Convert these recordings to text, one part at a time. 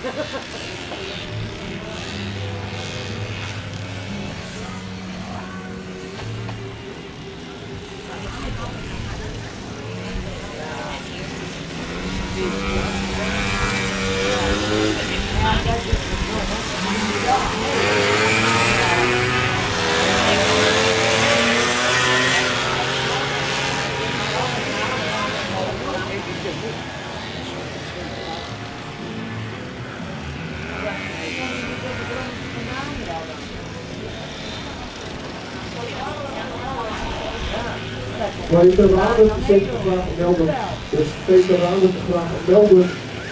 Maar je veteranen zeker graag melden. Dus veteranen graag melden.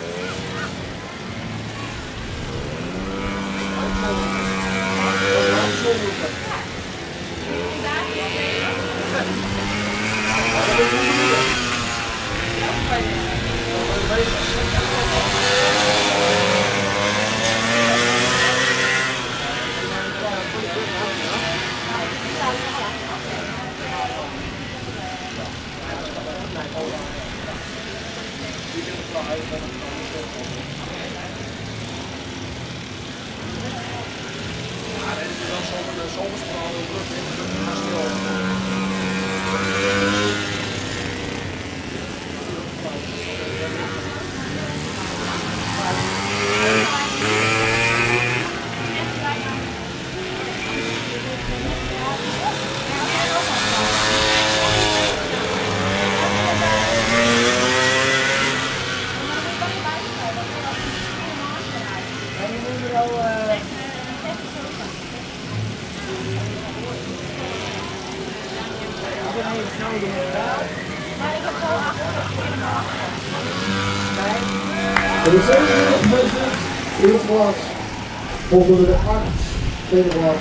De 27 mensen, eerste plaats. Volgende de 8, tweede plaats.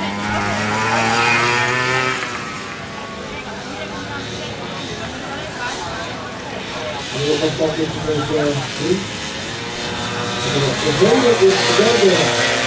En nog een pakje met 3. De tweede is de derde.